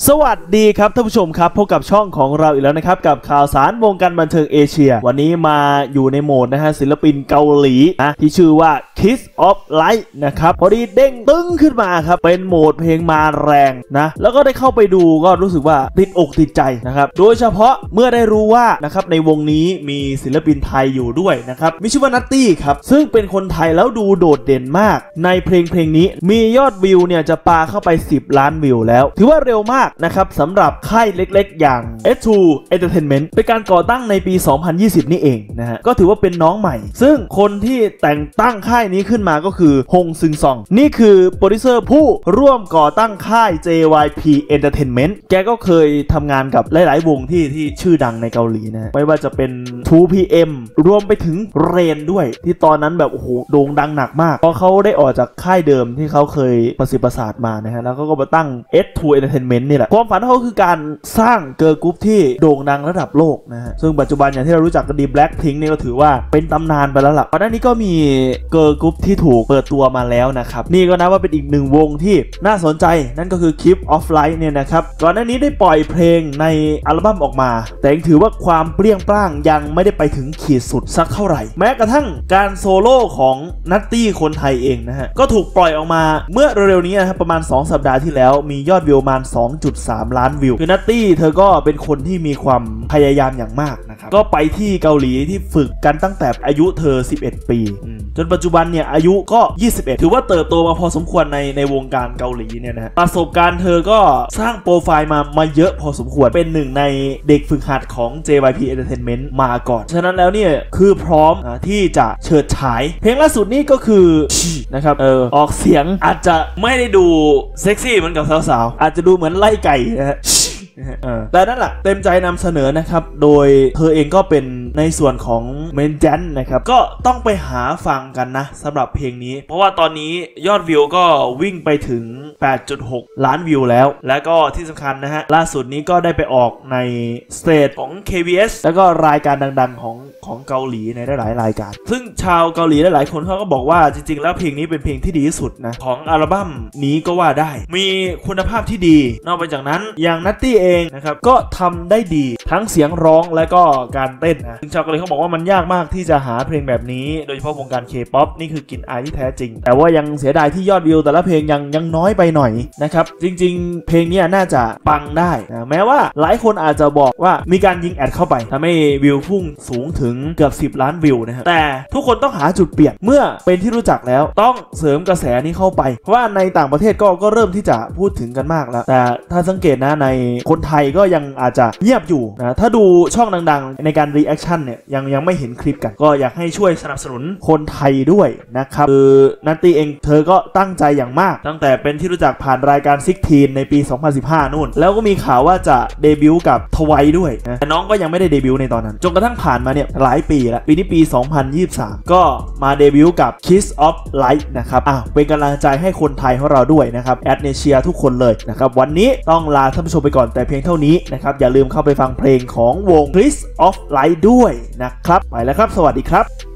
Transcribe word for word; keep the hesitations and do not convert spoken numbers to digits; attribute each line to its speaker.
Speaker 1: สวัสดีครับท่านผู้ชมครับพบกับช่องของเราอีกแล้วนะครับกับข่าวสารวงการบันเทิงเอเชียวันนี้มาอยู่ในโหมดนะฮะศิลปินเกาหลีนะที่ชื่อว่า Kiss of Light นะครับพอดีเด้งตึ้งขึ้นมาครับเป็นโหมดเพลงมาแรงนะแล้วก็ได้เข้าไปดูก็รู้สึกว่าติดอกติดใจนะครับโดยเฉพาะเมื่อได้รู้ว่านะครับในวงนี้มีศิลปินไทยอยู่ด้วยนะครับมีชื่อว่านัตตี้ครับซึ่งเป็นคนไทยแล้วดูโดดเด่นมากในเพลงเพลงนี้มียอดวิวเนี่ยจะปาเข้าไปสิบล้านวิวแล้วถือว่าเร็วมากนะครับสำหรับค่ายเล็กๆอย่าง เอส ทู Entertainment เป็นการก่อตั้งในปี สองพันยี่สิบ นี่เองนะฮะก็ถือว่าเป็นน้องใหม่ซึ่งคนที่แต่งตั้งค่ายนี้ขึ้นมาก็คือฮงซึงซองนี่คือโปรดิวเซอร์ผู้ร่วมก่อตั้งค่าย เจ วาย พี Entertainment แกก็เคยทำงานกับหลายๆวงที่ที่ชื่อดังในเกาหลีนะไม่ว่าจะเป็น ทู พี เอ็ม รวมไปถึงเรนด้วยที่ตอนนั้นแบบโอ้โหโด่งดังหนักมากเพราะเขาได้ออกจากค่ายเดิมที่เขาเคยประสิทธิ์ประสาทมานะฮะแล้วก็มาตั้ง เอส ทู Entertainment นี่แหละความฝันเขาคือการสร้างเกิร์ลกรุ๊ปที่โด่งดังระดับโลกนะฮะซึ่งปัจจุบันอย่างที่เรารู้จักกันดี Blackpink นี่ก็ถือว่าเป็นตำนานไปแล้วล่ะก่อนหน้านี้ก็มีเกิร์ลกรุ๊ปที่ถูกเปิดตัวมาแล้วนะครับนี่ก็นับว่าเป็นอีกหนึ่งวงที่น่าสนใจนั่นก็คือ Kiss of Light เนี่ยนะครับก่อนหน้านี้ได้ปล่อยเพลงในอัลบั้มออกมาแต่ยังถือว่าความเปรี้ยงปร้างยังไม่ได้ไปถึงขีดสุดสักเท่าไหร่แม้กระทั่งการโซโล่ของนัตตี้คนไทยเองนะฮะก็ถูกปล่อยออกมาเมื่อเร็วๆนี้นะครับประมาณสองสัปดาห์ที่แล้วมียอดวิวประมาณ สองจุดสาม ล้านวิวคือนัตตี้เธอก็เป็นคนที่มีความพยายามอย่างมากนะครับก็ไปที่เกาหลีที่ฝึกกันตั้งแต่อายุเธอสิบเอ็ดปีจนปัจจุบันเนี่ยอายุก็ยี่สิบเอ็ดถือว่าเติบโตมาพอสมควรในในวงการเกาหลีเนี่ยนะประสบการณ์เธอก็สร้างโปรไฟล์มามาเยอะพอสมควรเป็นหนึ่งในเด็กฝึกหัดของ เจ วาย พี Entertainment มาก่อนฉะนั้นแล้วเนี่ยคือพร้อมที่จะเฉิดฉายเพลงล่าสุดนี่ก็คือนะครับเออออกเสียงอาจจะไม่ได้ดูเซ็กซี่เหมือนกับสาวๆอาจจะดูเหมือนไล่ไก่นะฮะแต่นั่นแหละเต็มใจนำเสนอนะครับโดยเธอเองก็เป็นในส่วนของเมนแจนนะครับก็ต้องไปหาฟังกันนะสำหรับเพลงนี้เพราะว่าตอนนี้ยอดวิวก็วิ่งไปถึง แปดจุดหก ล้านวิวแล้วและก็ที่สำคัญนะฮะล่าสุดนี้ก็ได้ไปออกในสเตจของ เค บี เอส แล้วก็รายการดังๆของของเกาหลีในหลายรายการซึ่งชาวเกาหลีหลายๆคนเขาก็บอกว่าจริงๆแล้วเพลงนี้เป็นเพลงที่ดีที่สุดนะของอัลบั้มนี้ก็ว่าได้มีคุณภาพที่ดีนอกจากนั้นอย่างนัตตี้เองนะครับก็ทำได้ดีทั้งเสียงร้องและก็การเต้นนะซึ่งชาวเกาหลีเขาบอกว่ามันยากมากที่จะหาเพลงแบบนี้โดยเฉพาะวงการ K-ป๊อป นี่คือกลิ่นอายที่แท้จริงแต่ว่ายังเสียดายที่ยอดวิวแต่ละเพลงยังยังน้อยไปหน่อยนะครับจริงๆเพลงนี้น่าจะปังได้นะแม้ว่าหลายคนอาจจะบอกว่ามีการยิงแอดเข้าไปทำให้วิวพุ่งสูงถึงเกือบสิบล้านวิวนะฮะแต่ทุกคนต้องหาจุดเปลี่ยนเมื่อเป็นที่รู้จักแล้วต้องเสริมกระแสนี้เข้าไปเพราะว่าในต่างประเทศก็ก็เริ่มที่จะพูดถึงกันมากแล้วแต่ถ้าสังเกตนะในคนไทยก็ยังอาจจะเงียบอยู่นะถ้าดูช่องดังๆในการรีแอคชั่นเนี่ยยังยังไม่เห็นคลิปกันก็อยากให้ช่วยสนับสนุนคนไทยด้วยนะครับคือนัตตี้เองเธอก็ตั้งใจอย่างมากตั้งแต่เป็นที่รู้จักผ่านรายการซิกทีนในปีสองพันสิบห้านู่นแล้วก็มีข่าวว่าจะเดบิวต์กับทวายด้วยนะแต่น้องก็ยังไม่ได้เดบิวต์ในตอนนั้นจนกระทั่งผ่านมาเนี่ยหลายปีแล้วปีนี้ปีสองพันยี่สิบสามก็มาเดบิวต์กับ Kiss of Light นะครับอ่ะเป็นกำลังใจให้คนไทยของเราด้วยนะครับแอดเนเชียทุกคนเลยนะครับวันนี้ต้องลาท่านผู้ชมไปก่อนแต่เพียงเท่านี้นะครับอย่าลืมเข้าไปฟังเพลงของวง Kiss of Light ด้วยนะครับไปแล้วครับสวัสดีครับ